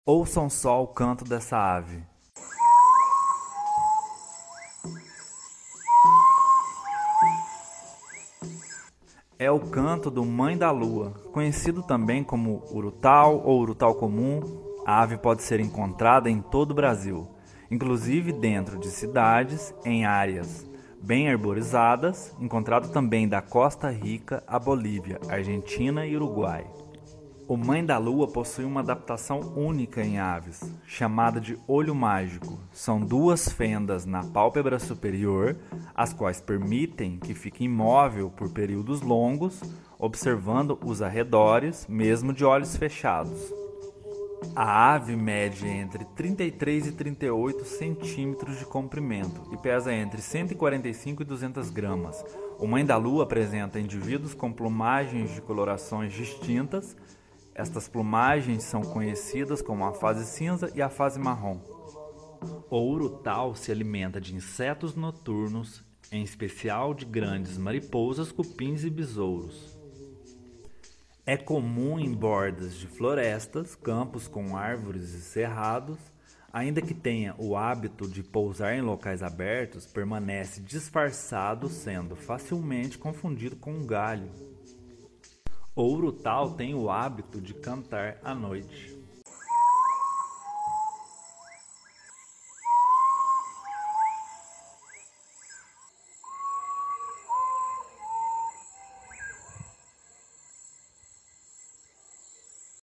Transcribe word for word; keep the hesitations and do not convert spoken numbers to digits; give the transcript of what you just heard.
Ouçam só o canto dessa ave. É o canto do Mãe da Lua, conhecido também como urutau ou urutau comum. A ave pode ser encontrada em todo o Brasil, inclusive dentro de cidades, em áreas bem arborizadas, encontrado também da Costa Rica à Bolívia, Argentina e Uruguai. O Mãe da Lua possui uma adaptação única em aves, chamada de olho mágico. São duas fendas na pálpebra superior, as quais permitem que fique imóvel por períodos longos, observando os arredores, mesmo de olhos fechados. A ave mede entre trinta e três e trinta e oito centímetros de comprimento e pesa entre cento e quarenta e cinco e duzentas gramas. O Mãe da Lua apresenta indivíduos com plumagens de colorações distintas. Estas plumagens são conhecidas como a fase cinza e a fase marrom. O urutau se alimenta de insetos noturnos, em especial de grandes mariposas, cupins e besouros. É comum em bordas de florestas, campos com árvores e cerrados. Ainda que tenha o hábito de pousar em locais abertos, permanece disfarçado, sendo facilmente confundido com um galho. O urutau tem o hábito de cantar à noite.